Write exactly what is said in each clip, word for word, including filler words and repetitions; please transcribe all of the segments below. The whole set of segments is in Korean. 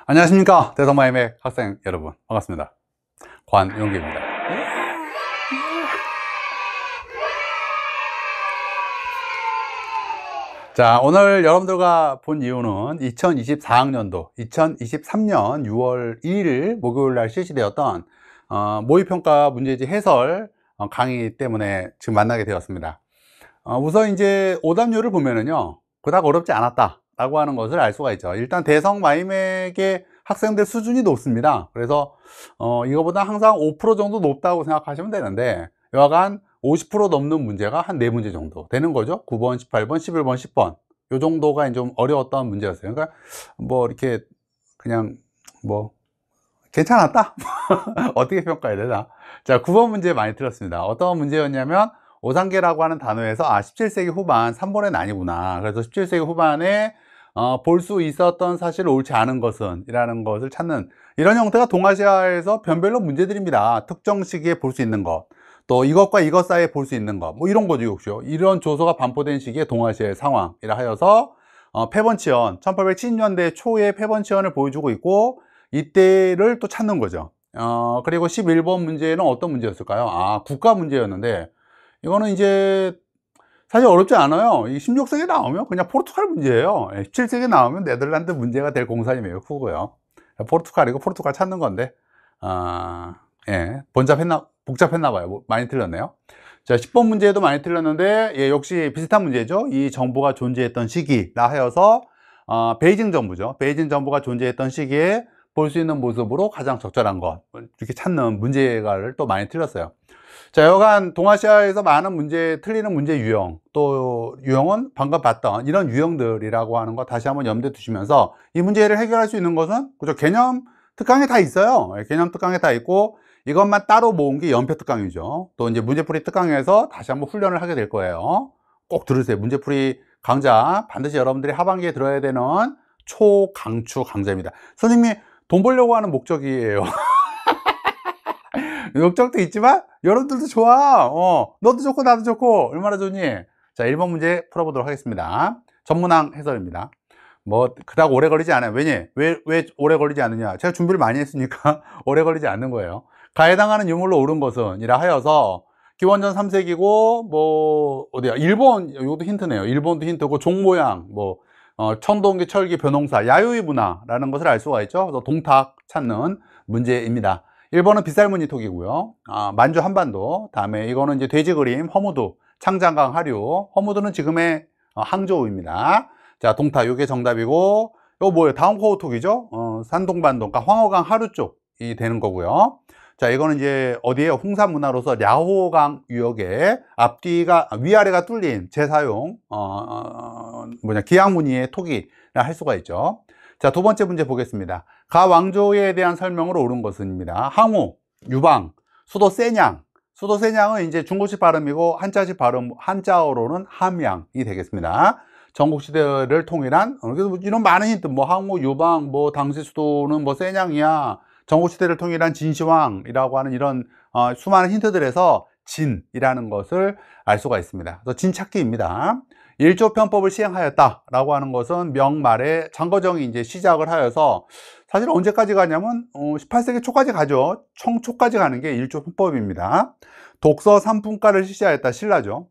안녕하십니까. 대성마이맥 학생 여러분, 반갑습니다. 관용기입니다. 자, 오늘 여러분들과 본 이유는 이천이십사 학년도 이천이십삼 년 유월 일일 목요일 날 실시되었던 어, 모의평가 문제지 해설 어, 강의 때문에 지금 만나게 되었습니다. 어, 우선 이제 오답률을 보면은요, 그닥 어렵지 않았다 라고 하는 것을 알 수가 있죠. 일단 대성마이맥의 학생들 수준이 높습니다. 그래서 어, 이거보다 항상 오 퍼센트 정도 높다고 생각하시면 되는데, 여하간 오십 퍼센트 넘는 문제가 한 네 문제 정도 되는 거죠. 구 번, 십팔 번, 십일 번, 십 번 요 정도가 좀 어려웠던 문제였어요. 그러니까 뭐 이렇게 그냥 뭐 괜찮았다? 어떻게 평가해야 되나? 자, 구 번 문제 많이 틀렸습니다. 어떤 문제였냐면 오상계라고 하는 단어에서 아 십칠 세기 후반 삼 번엔 아니구나. 그래서 십칠 세기 후반에 어, 볼 수 있었던 사실 옳지 않은 것은 이라는 것을 찾는 이런 형태가 동아시아에서 변별로 문제들입니다. 특정 시기에 볼 수 있는 것, 또 이것과 이것 사이에 볼 수 있는 것, 뭐 이런 거죠. 역시 이런 조서가 반포된 시기에 동아시아의 상황이라 하여서 어, 패번치현 천팔백칠십 년대 초에 패번치현을 보여주고 있고, 이때를 또 찾는 거죠. 어, 그리고 십일 번 문제는 어떤 문제였을까요? 아, 국가 문제였는데, 이거는 이제 사실 어렵지 않아요. 이 십육 세기 나오면 그냥 포르투갈 문제예요. 십칠 세기 나오면 네덜란드 문제가 될 공산이 매우 크고요. 포르투갈이고 포르투갈 찾는 건데, 아, 예, 번잡했나, 복잡했나 봐요. 뭐, 많이 틀렸네요. 자, 십 번 문제도 많이 틀렸는데, 예, 역시 비슷한 문제죠. 이 정부가 존재했던 시기라 하여서, 어, 베이징 정부죠. 베이징 정부가 존재했던 시기에 볼 수 있는 모습으로 가장 적절한 것, 이렇게 찾는 문제가를 또 많이 틀렸어요. 자, 여간 동아시아에서 많은 문제, 틀리는 문제 유형, 또 유형은 방금 봤던 이런 유형들이라고 하는 거 다시 한번 염두에 두시면서 이 문제를 해결할 수 있는 것은 그죠? 개념 특강에 다 있어요. 개념 특강에 다 있고, 이것만 따로 모은 게 연표 특강이죠. 또 이제 문제풀이 특강에서 다시 한번 훈련을 하게 될 거예요. 꼭 들으세요. 문제풀이 강좌 반드시 여러분들이 하반기에 들어야 되는 초강추 강좌입니다. 선생님이 돈 벌려고 하는 목적이에요. 목적도 있지만 여러분들도 좋아. 어, 너도 좋고 나도 좋고 얼마나 좋니? 자, 일 번 문제 풀어보도록 하겠습니다. 전문항 해설입니다. 뭐 그닥 오래 걸리지 않아요. 왜냐? 왜, 왜 오래 걸리지 않느냐? 제가 준비를 많이 했으니까 오래 걸리지 않는 거예요. 가에 해당하는 유물로 옳은 것은 이라 하여서 기원전 삼 세기고, 뭐 어디야? 일본, 이것도 힌트네요. 일본도 힌트고, 종 모양, 뭐 어, 천동기, 철기, 벼농사, 야유의 문화라는 것을 알 수가 있죠. 그래서 동탁 찾는 문제입니다. 일 번은 빗살무늬톡이고요. 아, 만주 한반도. 다음에 이거는 이제 돼지 그림, 허무두, 창장강 하류. 허무두는 지금의 어, 항저우입니다. 자, 동탁, 이게 정답이고, 이거 뭐예요? 다운코우톡이죠? 어, 산동반도, 그러니까 황허강 하류 쪽이 되는 거고요. 자, 이거는 이제 어디에요? 홍산 문화로서 랴호강 유역에 앞뒤가 위아래가 뚫린 재사용 어, 어, 뭐냐 기양무늬의 톡이라 할 수가 있죠. 자, 두 번째 문제 보겠습니다. 가 왕조에 대한 설명으로 옳은 것은입니다. 항우, 유방, 수도 세냥. 수도 세냥은 이제 중국식 발음이고 한자식 발음 한자어로는 함양이 되겠습니다. 전국시대를 통일한 이런 많은 힌트, 뭐 항우, 유방, 뭐 당시 수도는 뭐 세냥이야. 전국시대를 통일한 진시황이라고 하는 이런 어, 수많은 힌트들에서 진이라는 것을 알 수가 있습니다. 그래서 진찾기입니다. 일조편법을 시행하였다라고 하는 것은 명말에 장거정이 이제 시작을 하여서 사실 언제까지 가냐면 어, 십팔 세기 초까지 가죠. 청초까지 가는 게 일조편법입니다. 독서 삼품가를 실시하였다. 신라죠.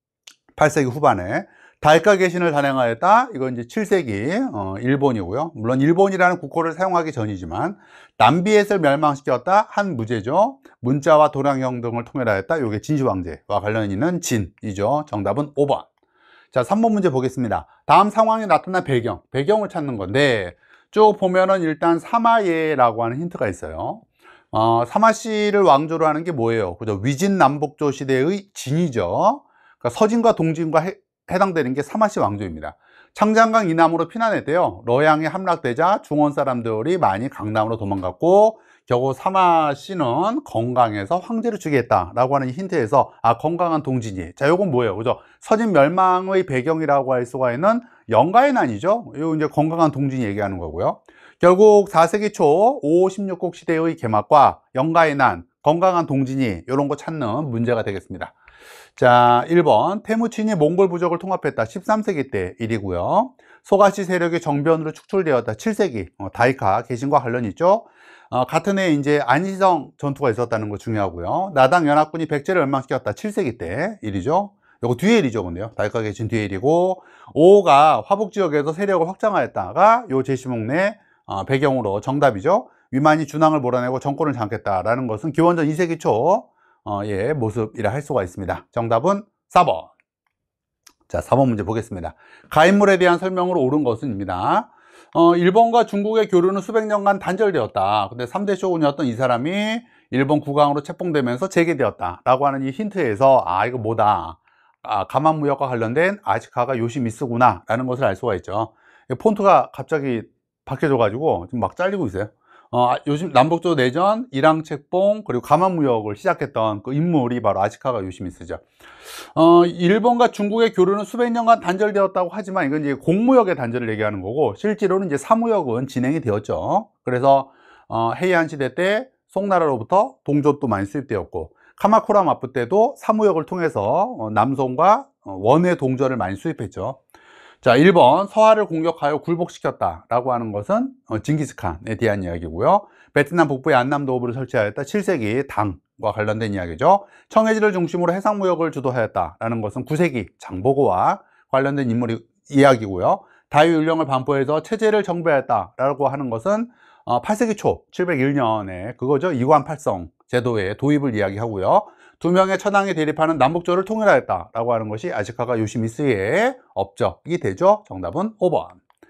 팔 세기 후반에. 달가 개신을 단행하였다. 이건 이제 칠 세기 어, 일본이고요. 물론 일본이라는 국호를 사용하기 전이지만 남비엣을 멸망시켰다. 한 무제죠. 문자와 도량형 등을 통일하였다. 이게 진시황제와 관련 있는 진이죠. 정답은 오 번. 자, 삼 번 문제 보겠습니다. 다음 상황에 나타난 배경, 배경을 찾는 건데 쭉 보면은 일단 사마예라고 하는 힌트가 있어요. 어, 사마씨를 왕조로 하는 게 뭐예요? 그죠? 위진남북조 시대의 진이죠. 그러니까 서진과 동진과 해, 해당되는 게 사마씨 왕조입니다. 창장강 이남으로 피난했대요. 러양에 함락되자 중원 사람들이 많이 강남으로 도망갔고, 겨우 사마씨는 건강해서 황제를 주겠다라고 하는 힌트에서 아 건강한 동진이. 자, 요건 뭐예요? 그죠? 서진 멸망의 배경이라고 할 수가 있는 영가의 난이죠. 요 이제 건강한 동진이 얘기하는 거고요. 결국 사 세기 초 오, 십육 국 시대의 개막과 영가의 난, 건강한 동진이 이런 거 찾는 문제가 되겠습니다. 자, 일 번 태무친이 몽골 부족을 통합했다. 십삼 세기 때 일이고요. 소가시 세력이 정변으로 축출되었다. 칠 세기. 어, 다이카 개신과 관련이 있죠. 어, 같은 해에 이제 안시성 전투가 있었다는 거 중요하고요. 나당 연합군이 백제를 멸망시켰다. 칠 세기 때 일이죠. 요거 뒤에 일이죠, 근데요. 다이카 개신 뒤에 일이고, 오가 화북 지역에서 세력을 확장하였다가 요 제시몽내 어, 배경으로 정답이죠. 위만이 준왕을 몰아내고 정권을 장악했다라는 것은 기원전 이 세기 초 어, 예, 모습이라 할 수가 있습니다. 정답은 사 번. 자, 사 번 문제 보겠습니다. 가인물에 대한 설명으로 옳은 것은입니다. 어, 일본과 중국의 교류는 수백 년간 단절되었다. 근데 삼 대 쇼군이었던 이 사람이 일본 국왕으로 책봉되면서 재개되었다. 라고 하는 이 힌트에서, 아, 이거 뭐다. 아, 가만무역과 관련된 아시카가 요시미쓰구나. 라는 것을 알 수가 있죠. 폰트가 갑자기 바뀌어져가지고 지금 막 잘리고 있어요. 어, 요즘 남북조 내전, 일항 책봉, 그리고 가만무역을 시작했던 그 인물이 바로 아시카가 요시미쓰죠. 어, 일본과 중국의 교류는 수백 년간 단절되었다고 하지만 이건 이제 공무역의 단절을 얘기하는 거고, 실제로는 이제 사무역은 진행이 되었죠. 그래서 어, 헤이안 시대 때 송나라로부터 동족도 많이 수입되었고, 카마쿠라 마프 때도 사무역을 통해서 어, 남송과 어, 원의 동전을 많이 수입했죠. 자, 일 번 서하를 공격하여 굴복시켰다 라고 하는 것은 어, 징기스칸에 대한 이야기고요. 베트남 북부에 안남도읍을 설치하였다. 칠 세기 당과 관련된 이야기죠. 청해지를 중심으로 해상무역을 주도하였다 라는 것은 구 세기 장보고와 관련된 인물이 이야기고요. 다유율령을 반포해서 체제를 정비하였다 라고 하는 것은 어, 팔 세기 초 칠백일 년에 그거죠. 이관팔성 제도의 도입을 이야기하고요. 두 명의 천황이 대립하는 남북조를 통일하였다 라고 하는 것이 아시카가 요시미쓰의 업적이 되죠. 정답은 오 번.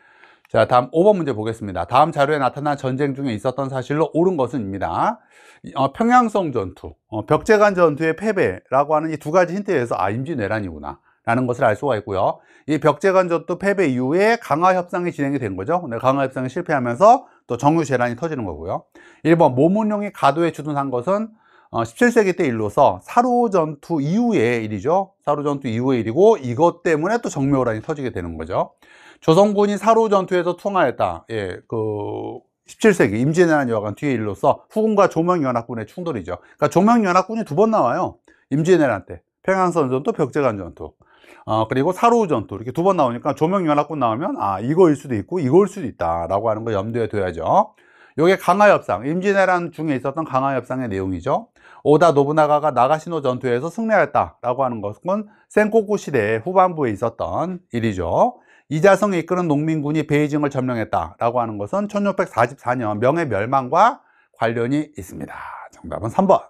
자, 다음 오 번 문제 보겠습니다. 다음 자료에 나타난 전쟁 중에 있었던 사실로 옳은 것은입니다. 어, 평양성 전투, 어, 벽제간 전투의 패배라고 하는 이 두 가지 힌트에서 아, 임진왜란이구나 라는 것을 알 수가 있고요. 이 벽제간 전투 패배 이후에 강화협상이 진행이 된 거죠. 근데 강화협상이 실패하면서 또 정유재란이 터지는 거고요. 일 번 모문룡이 가도에 주둔한 것은 어, 십칠 세기 때 일로서 사루 전투 이후의 일이죠. 사루 전투 이후의 일이고, 이것 때문에 또 정묘란이 터지게 되는 거죠. 조선군이 사루 전투에서 투항하였다. 예, 그 십칠 세기 임진왜란 여하간 뒤의 일로서 후군과 조명연합군의 충돌이죠. 그러니까 조명연합군이 두 번 나와요. 임진왜란 때 평양선 전투, 벽제간 전투, 어, 그리고 사루 전투 이렇게 두 번 나오니까 조명연합군 나오면 아, 이거일 수도 있고 이거일 수도 있다라고 하는 거 염두에 둬야죠. 이게 강화협상, 임진왜란 중에 있었던 강화협상의 내용이죠. 오다 노부나가가 나가시노 전투에서 승리하였다라고 하는 것은 센코쿠 시대 후반부에 있었던 일이죠. 이자성이 이끄는 농민군이 베이징을 점령했다라고 하는 것은 천육백사십사 년 명의 멸망과 관련이 있습니다. 정답은 삼 번.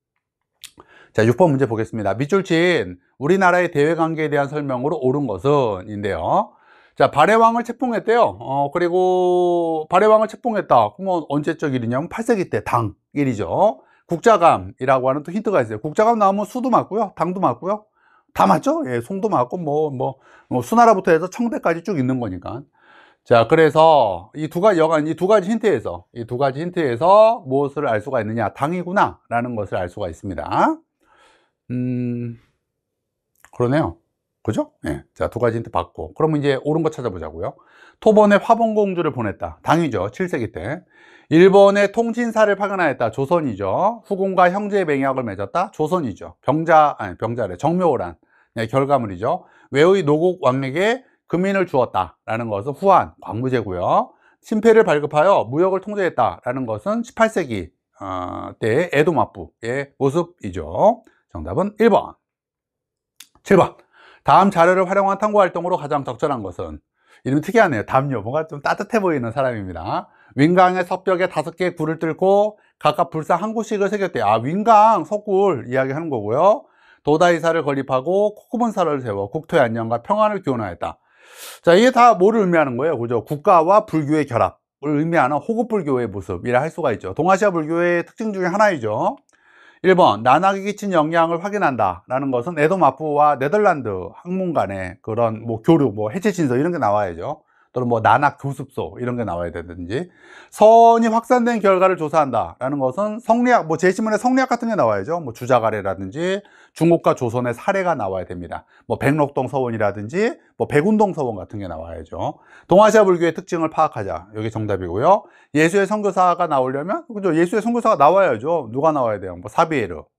자, 육 번 문제 보겠습니다. 밑줄 친 우리나라의 대외관계에 대한 설명으로 옳은 것은 인데요. 자, 발해왕을 책봉했대요. 어, 그리고 발해왕을 책봉했다. 그러면 언제적 일이냐면 팔 세기 때 당 일이죠. 국자감이라고 하는 또 힌트가 있어요. 국자감 나오면 수도 맞고요. 당도 맞고요. 다 맞죠? 예, 송도 맞고 뭐, 뭐, 뭐 수나라부터 해서 청대까지 쭉 있는 거니까. 자, 그래서 이 두 가지 여간 이 두 가지 힌트에서 이 두 가지 힌트에서 무엇을 알 수가 있느냐? 당이구나 라는 것을 알 수가 있습니다. 음, 그러네요. 그죠? 예. 자, 두 가지 힌트 받고. 그러면 이제 옳은 거 찾아보자고요. 토번에 화봉공주를 보냈다. 당이죠. 칠 세기 때. 일본의 통진사를 파견하였다. 조선이죠. 후군과 형제 맹약을 맺었다. 조선이죠. 병자, 아니, 병자래. 정묘란. 네, 결과물이죠. 외의 노국 왕에게 금인을 주었다. 라는 것은 후한, 광무제고요. 신패를 발급하여 무역을 통제했다. 라는 것은 십팔 세기 어, 때 에도 막부의 모습이죠. 정답은 일 번. 칠 번. 다음 자료를 활용한 탐구 활동으로 가장 적절한 것은, 이름 특이하네요. 담요. 뭔가 좀 따뜻해 보이는 사람입니다. 윈강의 석벽에 다섯 개의 굴을 뚫고 각각 불상 한 구씩을 새겼대요. 아, 윈강, 석굴 이야기하는 거고요. 도다이사를 건립하고 코쿠문사를 세워 국토의 안녕과 평안을 기원하였다. 자, 이게 다 뭐를 의미하는 거예요? 그죠? 국가와 불교의 결합을 의미하는 호국불교의 모습이라 할 수가 있죠. 동아시아 불교의 특징 중에 하나이죠. 일 번 난학이 끼친 영향을 확인한다 라는 것은 에도마프와 네덜란드 학문 간의 그런 뭐 교류, 뭐 해체 진서 이런 게 나와야죠. 또는 뭐 난학 교습소 이런 게 나와야 되든지. 선이 확산된 결과를 조사한다 라는 것은 성리학, 뭐 제시문에 성리학 같은 게 나와야죠. 뭐 주자가래라든지 중국과 조선의 사례가 나와야 됩니다. 뭐 백록동 서원이라든지 뭐 백운동 서원 같은 게 나와야죠. 동아시아 불교의 특징을 파악하자. 여기 정답이고요. 예수의 선교사가 나오려면, 그죠? 예수의 선교사가 나와야죠. 누가 나와야 돼요? 뭐 사비에르,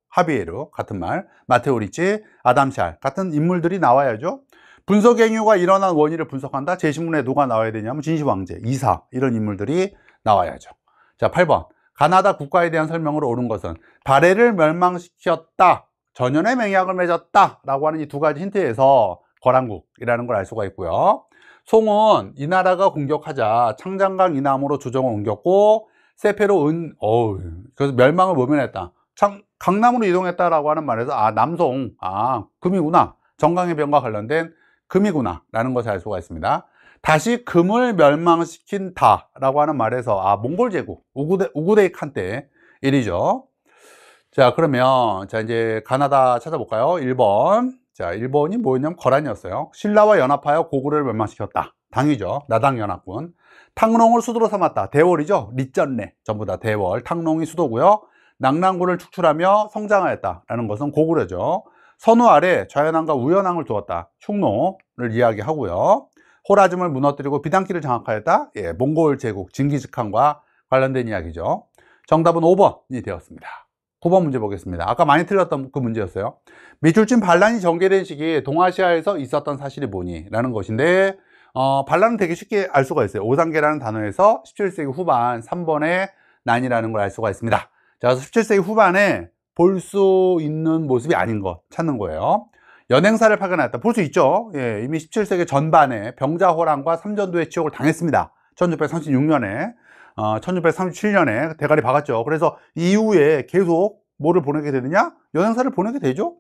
하비에르 같은 말, 마테오 리치, 아담 샬 같은 인물들이 나와야죠. 분석 행위가 일어난 원인을 분석한다. 제시문에 누가 나와야 되냐면 진시 황제, 이사 이런 인물들이 나와야죠. 자, 팔 번 가나다 국가에 대한 설명으로 옳은 것은 바레를 멸망시켰다, 전연의 맹약을 맺었다 라고 하는 이 두 가지 힌트에서 거란국이라는 걸 알 수가 있고요. 송은 이 나라가 공격하자 창장강 이남으로 조정을 옮겼고 세페로 은, 어우, 그래서 멸망을 모면했다. 참, 강남으로 이동했다라고 하는 말에서 아, 남송, 아, 금이구나. 정강해변과 관련된 금이구나 라는 것을 알 수가 있습니다. 다시 금을 멸망시킨다 라고 하는 말에서 아, 몽골 제국, 우구데, 우구데이 칸 때 일이죠. 자, 그러면 자 이제 가나다 찾아볼까요? 일 번. 자, 일 번이 뭐였냐면 거란이었어요. 신라와 연합하여 고구려를 멸망시켰다. 당이죠. 나당 연합군. 탕롱을 수도로 삼았다. 대월이죠. 리전레 전부 다 대월. 탕롱이 수도고요. 낙랑군을 축출하며 성장하였다 라는 것은 고구려죠. 선우 아래 좌연왕과 우연왕을 두었다. 흉노를 이야기하고요. 호라즘을 무너뜨리고 비단길을 장악하였다. 예, 몽골 제국 징기즈칸과 관련된 이야기죠. 정답은 오 번이 되었습니다. 구 번 문제 보겠습니다. 아까 많이 틀렸던 그 문제였어요. 미줄진 반란이 전개된 시기에 동아시아에서 있었던 사실이 뭐니? 라는 것인데 어, 반란은 되게 쉽게 알 수가 있어요. 오상계라는 단어에서 십칠 세기 후반 삼 번의 난이라는 걸 알 수가 있습니다. 자, 그래서 십칠 세기 후반에 볼 수 있는 모습이 아닌 것 찾는 거예요. 연행사를 파견하였다. 볼 수 있죠. 예, 이미 십칠 세기 전반에 병자호란과 삼전도의 치욕을 당했습니다. 천육백삼십육 년에 어, 천육백삼십칠 년에 대가리 박았죠. 그래서 이후에 계속 뭐를 보내게 되느냐? 연행사를 보내게 되죠.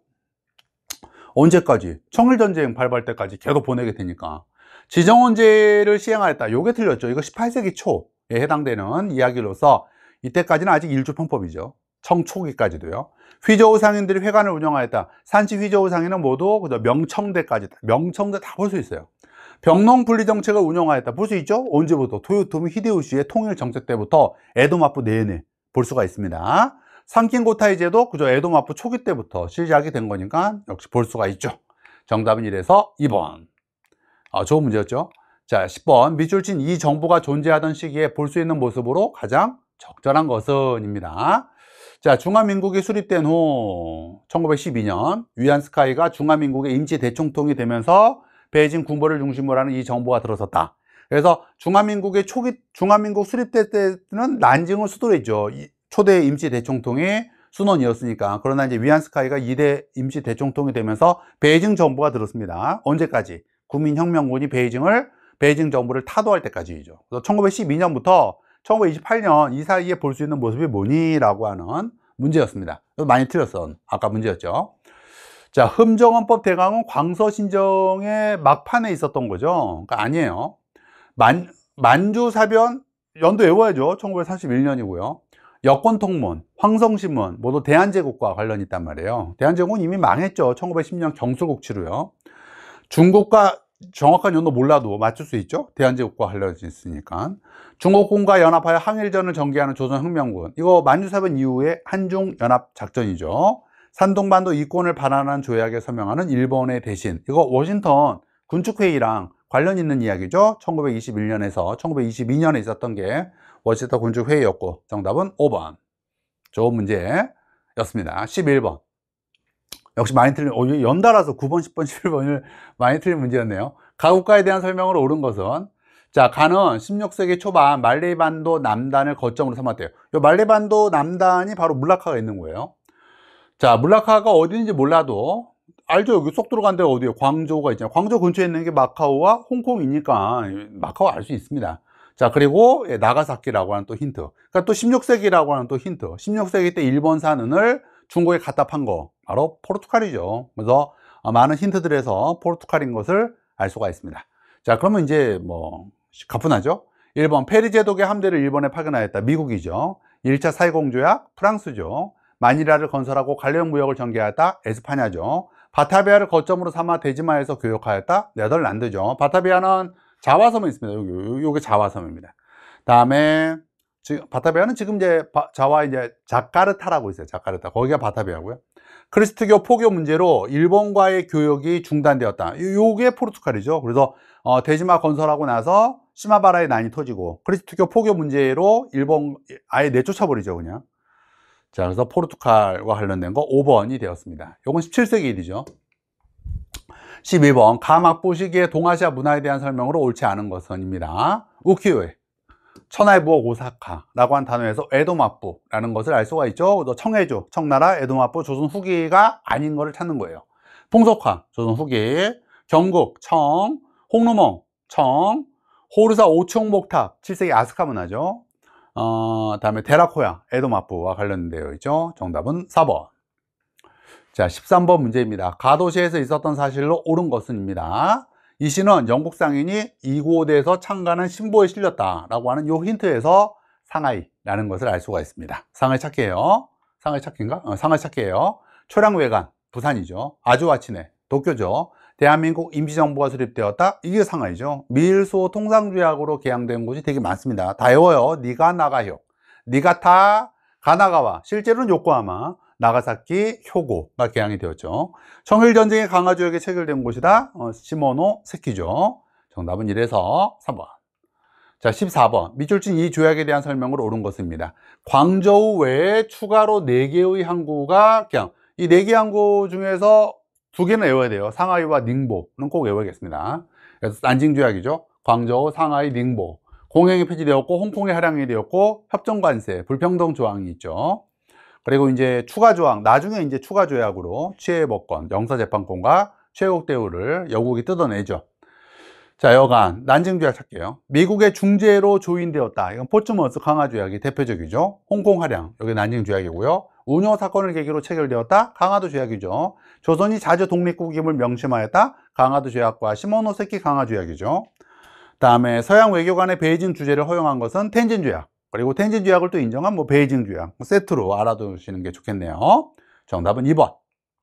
언제까지? 청일전쟁 발발 때까지 계속 보내게 되니까. 지정원제를 시행하였다. 요게 틀렸죠. 이거 십팔 세기 초에 해당되는 이야기로서 이때까지는 아직 일주평법이죠. 청초기까지도요. 휘저우 상인들이 회관을 운영하였다. 산치 휘저우 상인은 모두 명청대까지, 명청대 다 볼 수 있어요. 병농 분리 정책을 운영하였다. 볼 수 있죠? 언제부터? 토요토미 히데요시의 통일 정책 때부터 에도마프 내내 볼 수가 있습니다. 상킨고타이 제도 그저 에도마프 초기 때부터 시작이 된 거니까 역시 볼 수가 있죠. 정답은 이래서 이 번. 아, 좋은 문제였죠. 자, 십 번. 밑줄친 이 정부가 존재하던 시기에 볼 수 있는 모습으로 가장 적절한 것은 입니다. 자, 중화민국이 수립된 후 천구백십이 년 위안스카이가 중화민국의 임시 대총통이 되면서 베이징 군부를 중심으로 하는 이 정부가 들어섰다. 그래서 중화민국의 초기 중화민국 수립될 때는 난징을 수도로 했죠. 초대 임시 대총통이 순원이었으니까. 그러나 이제 위안스카이가 이 대 임시 대총통이 되면서 베이징 정부가 들었습니다. 언제까지? 국민혁명군이 베이징을 베이징 정부를 타도할 때까지이죠. 그래서 천구백십이 년부터 천구백이십팔 년 이 사이에 볼 수 있는 모습이 뭐니? 라고 하는 문제였습니다. 많이 틀렸어. 아까 문제였죠. 자, 흠정헌법 대강은 광서신정의 막판에 있었던 거죠. 그러니까 아니에요. 만, 만주사변 연도 외워야죠. 천구백삼십일 년이고요. 여권통문, 황성신문 모두 대한제국과 관련이 있단 말이에요. 대한제국은 이미 망했죠. 천구백십 년 경술국치로요. 중국과 정확한 연도 몰라도 맞출 수 있죠. 대한제국과 관련이 있으니까. 중국군과 연합하여 항일전을 전개하는 조선혁명군. 이거 만주사변 이후에 한중연합작전이죠. 산동반도 이권을 반환한 조약에 서명하는 일본의 대신. 이거 워싱턴 군축회의랑 관련 있는 이야기죠. 천구백이십일 년에서 천구백이십이 년에 있었던 게 워싱턴 군축회의였고 정답은 오 번. 좋은 문제였습니다. 십일 번. 역시 많이 틀린, 어, 연달아서 구 번, 십 번, 십일 번을 많이 틀린 문제였네요. 가국가에 대한 설명으로 옳은 것은 자, 가는 십육 세기 초반 말레이반도 남단을 거점으로 삼았대요. 이 말레이반도 남단이 바로 물라카가 있는 거예요. 자, 물라카가 어디인지 몰라도 알죠? 여기 쏙 들어간 데가 어디예요? 광저우가 있잖아요. 광저우 근처에 있는 게 마카오와 홍콩이니까 마카오 알 수 있습니다. 자, 그리고 나가사키라고 하는 또 힌트. 그러니까 또 십육 세기라고 하는 또 힌트. 십육 세기 때 일본산 은을 중국에 갖다 판 거 바로 포르투갈이죠. 그래서 많은 힌트들에서 포르투갈인 것을 알 수가 있습니다. 자, 그러면 이제 뭐 가뿐하죠. 일 번 페리 제독의 함대를 일본에 파견하였다. 미국이죠. 일 차 사이공조약 프랑스죠. 마니라를 건설하고 관련 무역을 전개하였다. 에스파냐죠. 바타비아를 거점으로 삼아 대지마에서 교역하였다. 네덜란드죠. 바타비아는 자와섬에 있습니다. 여기 요게 자와섬입니다. 다음에 지금 바타비아는 지금 이제 자와 이제 자카르타라고 있어요. 자카르타. 거기가 바타비아고요. 크리스트교 포교 문제로 일본과의 교역이 중단되었다. 요게 포르투갈이죠. 그래서 어, 대지마 건설하고 나서 시마바라의 난이 터지고 크리스트교 포교 문제로 일본 아예 내쫓아버리죠. 그냥 자, 그래서 포르투갈과 관련된 거 오 번이 되었습니다. 요건 십칠 세기 일이죠. 십이 번 가막부 시기의 동아시아 문화에 대한 설명으로 옳지 않은 것은입니다. 우키요에 천하의 부엌 오사카라고 한 단어에서 에도마부라는 것을 알 수가 있죠. 청해조, 청나라, 에도마부, 조선 후기가 아닌 것을 찾는 거예요. 풍속화, 조선 후기, 경국, 청, 홍루몽, 청, 호르사 오총목탑, 칠 세기 아스카 문화죠. 어, 다음에 데라코야, 에도마부와 관련되어 있죠. 정답은 사 번. 자, 십삼 번 문제입니다. 가도시에서 있었던 사실로 옳은 것은입니다. 이 시는 영국 상인이 이곳에서 창가는 신보에 실렸다라고 하는 요 힌트에서 상하이라는 것을 알 수가 있습니다. 상하이 찾기예요. 상하이 찾기인가? 어, 상하이 찾기예요. 초량외관, 부산이죠. 아주와치네, 도쿄죠. 대한민국 임시정부가 수립되었다. 이게 상하이죠. 밀소 통상주약으로 개항된 곳이 되게 많습니다. 다 외워요. 니가 나가효, 니가타 가나가와, 실제로는 요코하마, 나가사키, 효고가 개항이 되었죠. 청일전쟁의 강화조약에 체결된 곳이다. 어, 시모노 세키죠. 정답은 일에서 삼 번. 자, 십사 번. 밑줄 친 이 조약에 대한 설명으로 옳은 것입니다. 광저우 외에 추가로 네 개의 항구가 개항. 이 네 개 항구 중에서 두 개는 외워야 돼요. 상하이와 닝보는 꼭 외워야겠습니다. 그래서 난징 조약이죠. 광저우, 상하이, 닝보. 공행이 폐지되었고, 홍콩이 할양이 되었고, 협정관세, 불평등 조항이 있죠. 그리고 이제 추가 조항, 나중에 이제 추가 조약으로 취해법권, 영사재판권과 최국 대우를 영국이 뜯어내죠. 자, 여간 난징 조약 찾게요. 미국의 중재로 조인되었다. 이건 포츠머스 강화 조약이 대표적이죠. 홍콩 할양, 여기 난징 조약이고요. 운요 사건을 계기로 체결되었다. 강화도 조약이죠. 조선이 자주 독립국임을 명심하였다. 강화도 조약과 시모노세키 강화 조약이죠. 다음에 서양 외교관의 베이징 주재를 허용한 것은 텐진 조약. 그리고 텐진 조약을 또 인정한 뭐 베이징 조약 세트로 알아두시는 게 좋겠네요. 정답은 이 번.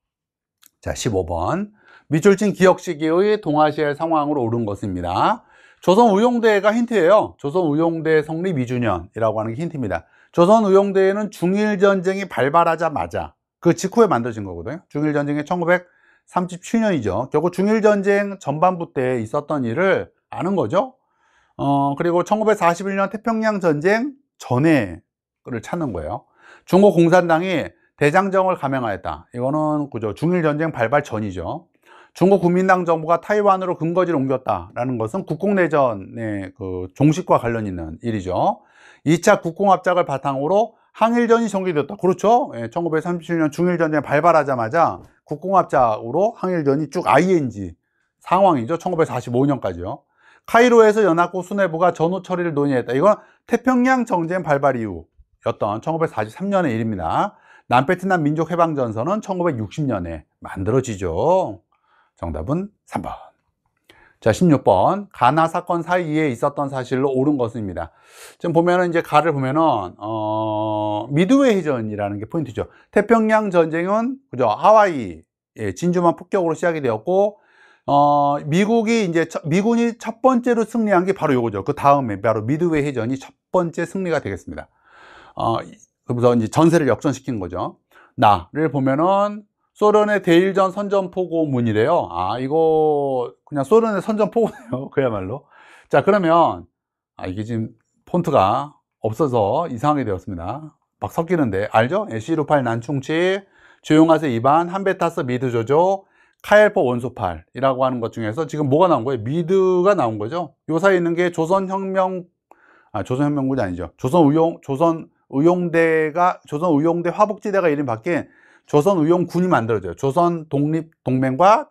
자, 십오 번. 밑줄 친 기억 시기의 동아시아의 상황으로 옳은 것입니다. 조선 의용대가 힌트예요. 조선 의용대 성립 이 주년이라고 하는 게 힌트입니다. 조선 의용대는 중일 전쟁이 발발하자마자 그 직후에 만들어진 거거든요. 중일 전쟁이 천구백삼십칠 년이죠. 결국 중일 전쟁 전반부 때 있었던 일을 아는 거죠. 어, 그리고 천구백사십일 년 태평양 전쟁 전에를 찾는 거예요. 중국 공산당이 대장정을 감행하였다. 이거는 그죠. 중일 전쟁 발발 전이죠. 중국 국민당 정부가 타이완으로 근거지를 옮겼다라는 것은 국공내전의 그 종식과 관련 있는 일이죠. 이 차 국공합작을 바탕으로 항일전이 전개되었다. 그렇죠. 예, 천구백삼십칠 년 중일 전쟁 발발하자마자 국공합작으로 항일전이 쭉 아이엔지 상황이죠. 천구백사십오 년까지요. 카이로에서 연합국 수뇌부가 전후 처리를 논의했다. 이건 태평양 정쟁 발발 이후였던 천구백사십삼 년의 일입니다. 남베트남 민족해방전선은 천구백육십 년에 만들어지죠. 정답은 삼 번. 자, 십육 번. 가나 사건 사이에 있었던 사실로 옳은 것입니다. 지금 보면은 이제 가를 보면은 어, 미드웨이 해전이라는 게 포인트죠. 태평양 전쟁은 그죠 하와이 예, 진주만 폭격으로 시작이 되었고. 어, 미국이 이제, 첫, 미군이 첫 번째로 승리한 게 바로 요거죠. 그 다음에 바로 미드웨이 해전이 첫 번째 승리가 되겠습니다. 어, 그래서 이제 전세를 역전시킨 거죠. 나를 보면은 소련의 대일전 선전포고문이래요. 아, 이거 그냥 소련의 선전포고네요. 그야말로. 자, 그러면, 아, 이게 지금 폰트가 없어서 이상하게 되었습니다. 막 섞이는데. 알죠? 씨루팔 난충치, 조용하세 이반, 한베타스 미드조조, 카엘포 원소팔이라고 하는 것 중에서 지금 뭐가 나온 거예요? 미드가 나온 거죠. 요 사이에 있는 게 조선혁명, 아, 조선혁명군이 아니죠. 조선의용, 조선의용대가, 조선의용대 화북지대가 이름 바뀐 조선의용군이 만들어져요. 조선독립동맹과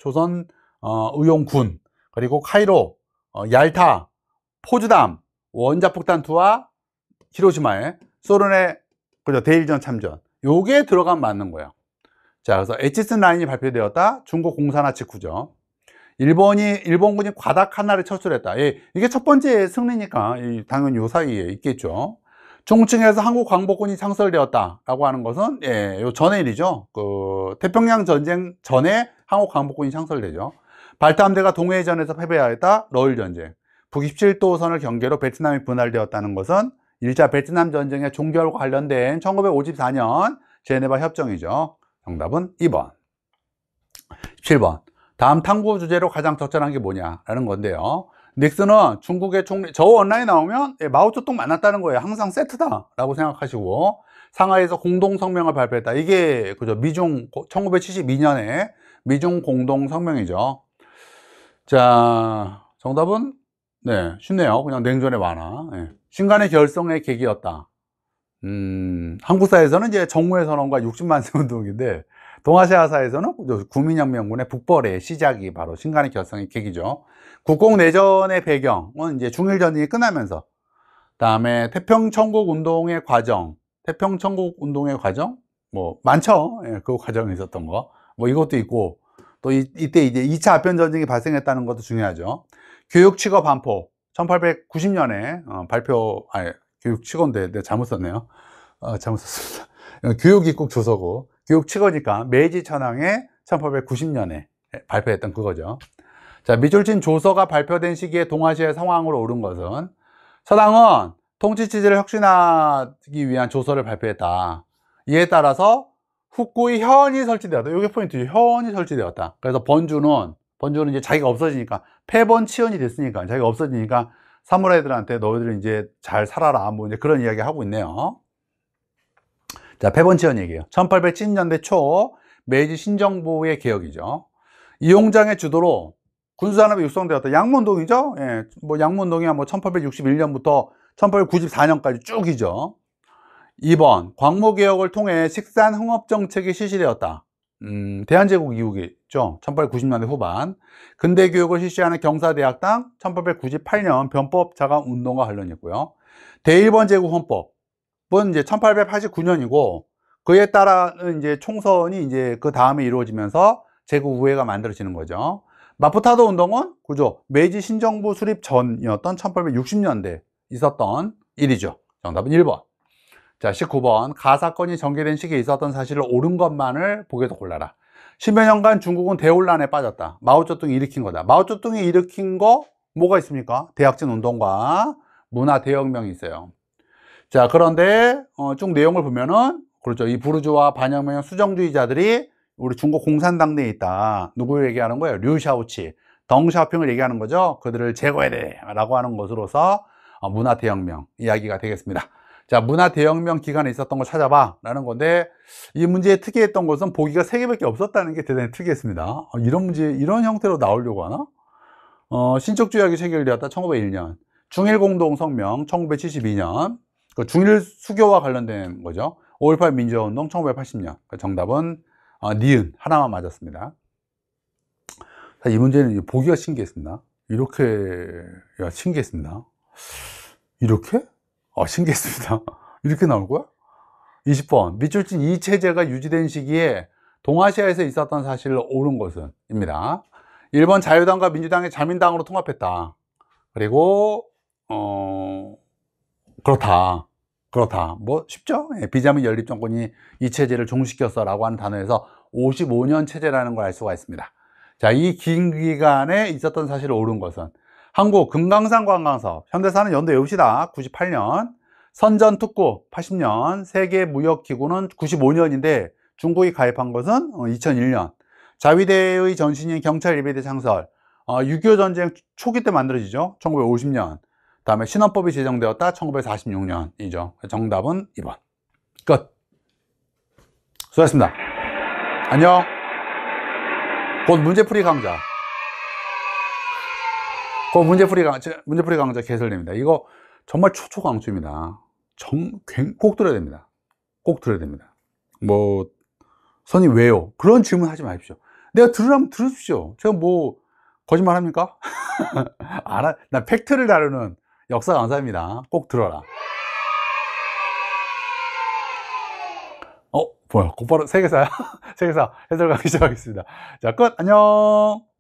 조선의용군, 그리고 카이로, 어, 얄타, 포즈담, 원자폭탄 투하, 히로시마에 소련의 그죠 대일전 참전. 요게 들어가면 맞는 거예요. 자, 그래서 에치슨 라인이 발표되었다. 중국 공산화 직후죠. 일본이, 일본군이 과닥 하나를 철수했다. 예, 이게 첫 번째 승리니까 당연히 요 사이에 있겠죠. 중층에서 한국 광복군이 창설되었다라고 하는 것은 예, 요 전의 일이죠. 그 태평양 전쟁 전에 한국 광복군이 창설되죠. 발트함대가 동해전에서 패배하였다. 러일 전쟁. 북이십칠 도선을 경계로 베트남이 분할되었다는 것은 일 차 베트남 전쟁의 종결과 관련된 천구백오십사 년 제네바 협정이죠. 정답은 이 번. 십칠 번. 다음 탐구 주제로 가장 적절한 게 뭐냐라는 건데요. 닉슨은 중국의 총리, 저 원라인 나오면 예, 마오쩌둥 만났다는 거예요. 항상 세트다 라고 생각하시고, 상하이에서 공동성명을 발표했다. 이게 그죠. 미중 천구백칠십이 년에 미중 공동성명이죠. 자, 정답은 네, 쉽네요. 그냥 냉전의 완화. 네. 신간의 결성의 계기였다. 음, 한국사에서는 이제 정무의 선언과 육십만 세 운동인데, 동아시아사에서는 구민혁명군의 북벌의 시작이 바로 신간의 결성의 계기죠. 국공내전의 배경은 이제 중일전쟁이 끝나면서, 다음에 태평천국 운동의 과정, 태평천국 운동의 과정, 뭐 많죠. 예, 그 과정에 있었던 거, 뭐 이것도 있고, 또 이, 이때 이제 이 차 아편전쟁이 발생했다는 것도 중요하죠. 교육치거 반포, 천팔백구십 년에 어, 발표, 아니, 교육치거인데 내가 잘못 썼네요. 어, 잘못 썼습니다. 교육입국 조서고, 교육치거니까 메이지 천황에 천팔백구십 년에 발표했던 그거죠. 자, 미줄진 조서가 발표된 시기에 동아시아의 상황으로 오른 것은, 서당은 통치 체제를 혁신하기 위한 조서를 발표했다. 이에 따라서 후쿠의 혀언이 설치되었다. 이게 포인트죠. 혀언이 설치되었다. 그래서 번주는 번주는 이제 자기가 없어지니까, 패번치언이 됐으니까, 자기가 없어지니까 사무라이들한테 너희들 이제 잘 살아라, 뭐 이제 그런 이야기 하고 있네요. 자, 패번치언 얘기예요. 천팔백칠십 년대 초 메이지 신정부의 개혁이죠. 이용장의 주도로 군수산업이 육성되었다. 양문동이죠. 예, 뭐 양문동이 뭐 천팔백육십일 년부터 천팔백구십사 년까지 쭉이죠. 이 번 광무개혁을 통해 식산흥업정책이 실시되었다. 음, 대한제국 이후겠죠. 천팔백구십 년대 후반. 근대교육을 실시하는 경사대학당 천팔백구십팔 년 변법자강운동과 관련이 있고요. 대일본 제국 헌법은 이제 천팔백팔십구 년이고, 그에 따른 이제 총선이 이제 그 다음에 이루어지면서 제국의회가 만들어지는 거죠. 마푸타도 운동은 그죠. 메이지 신정부 수립 전이었던 천팔백육십 년대 있었던 일이죠. 정답은 일 번. 자, 십구 번 가사건이 전개된 시기에 있었던 사실을 옳은 것만을 보게도 골라라. 십여 년간 중국은 대혼란에 빠졌다. 마오쩌둥이 일으킨 거다. 마오쩌둥이 일으킨 거 뭐가 있습니까? 대약진 운동과 문화 대혁명이 있어요. 자, 그런데 어, 쭉 내용을 보면은 그렇죠. 이 부르주아 반혁명 수정주의자들이 우리 중국 공산당 내에 있다. 누구 얘기하는 거예요? 류샤오치, 덩샤오핑을 얘기하는 거죠. 그들을 제거해야 돼 라고 하는 것으로서 어, 문화 대혁명 이야기가 되겠습니다. 자, 문화 대혁명 기간에 있었던 걸 찾아봐 라는 건데, 이 문제에 특이했던 것은 보기가 세 개밖에 없었다는 게 대단히 특이했습니다. 어, 이런 문제, 이런 형태로 나오려고 하나? 어, 신척조약이 체결되었다. 천구백일 년. 중일공동성명 천구백칠십이 년. 그 중일 수교와 관련된 거죠. 오일팔 민주화운동 천구백팔십 년. 그 정답은 어, 니은 하나만 맞았습니다. 자, 이 문제는 보기가 신기했습니다. 이렇게 야, 신기했습니다. 이렇게? 어, 신기했습니다. 이렇게 나올 거야? 이십 번 밑줄진 이 체제가 유지된 시기에 동아시아에서 있었던 사실을 옳은 것은 입니다. 일 번 자유당과 민주당이 자민당으로 통합했다. 그리고 어 그렇다 그렇다 뭐 쉽죠. 예, 비자민 연립 정권이 이 체제를 종식시켰어 라고 하는 단어에서 오십오 년 체제라는 걸 알 수가 있습니다. 자, 이 긴 기간에 있었던 사실을 옳은 것은, 한국 금강산 관광사업, 현대사는 연도 외웁시다. 구십팔 년, 선전특구 팔십 년, 세계무역기구는 구십오 년인데 중국이 가입한 것은 이천일 년, 자위대의 전신인 경찰 예비대 창설, 육이오 전쟁 초기 때 만들어지죠. 천구백오십 년. 다음에 신헌법이 제정되었다. 천구백사십육 년이죠. 정답은 이 번. 끝. 수고하셨습니다. 안녕. 곧 문제풀이 강좌. 그 문제풀이 강좌, 문제풀이 강좌 개설됩니다. 이거 정말 초초강추입니다. 정, 꼭 들어야 됩니다. 꼭 들어야 됩니다. 뭐, 선생님 왜요? 그런 질문 하지 마십시오. 내가 들으라면 들으십시오. 제가 뭐, 거짓말 합니까? 알아, 나 팩트를 다루는 역사 강사입니다. 꼭 들어라. 어, 뭐야, 곧바로 세계사야? 세계사 해설 강의 시작하겠습니다. 자, 끝! 안녕!